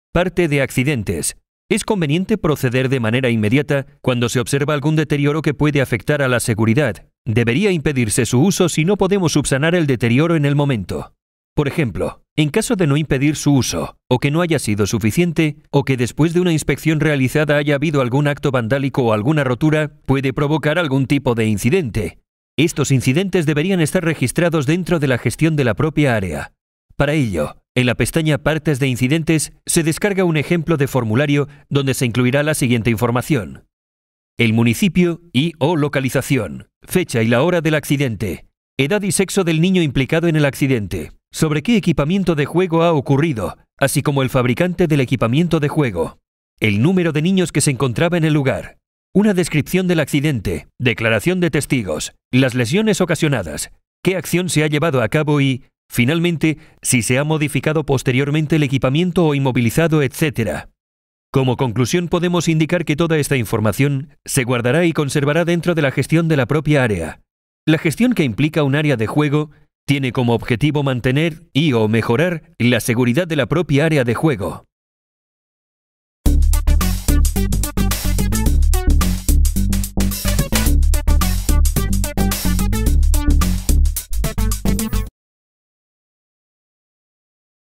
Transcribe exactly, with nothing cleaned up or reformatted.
Parte de accidentes. Es conveniente proceder de manera inmediata cuando se observa algún deterioro que puede afectar a la seguridad. Debería impedirse su uso si no podemos subsanar el deterioro en el momento. Por ejemplo, en caso de no impedir su uso, o que no haya sido suficiente, o que después de una inspección realizada haya habido algún acto vandálico o alguna rotura, puede provocar algún tipo de incidente. Estos incidentes deberían estar registrados dentro de la gestión de la propia área. Para ello, en la pestaña Partes de incidentes se descarga un ejemplo de formulario donde se incluirá la siguiente información: el municipio y o localización, fecha y la hora del accidente, edad y sexo del niño implicado en el accidente, sobre qué equipamiento de juego ha ocurrido, así como el fabricante del equipamiento de juego, el número de niños que se encontraba en el lugar, una descripción del accidente, declaración de testigos, las lesiones ocasionadas, qué acción se ha llevado a cabo y, finalmente, si se ha modificado posteriormente el equipamiento o inmovilizado, etcétera. Como conclusión, podemos indicar que toda esta información se guardará y conservará dentro de la gestión de la propia área. La gestión que implica un área de juego tiene como objetivo mantener y o mejorar la seguridad de la propia área de juego.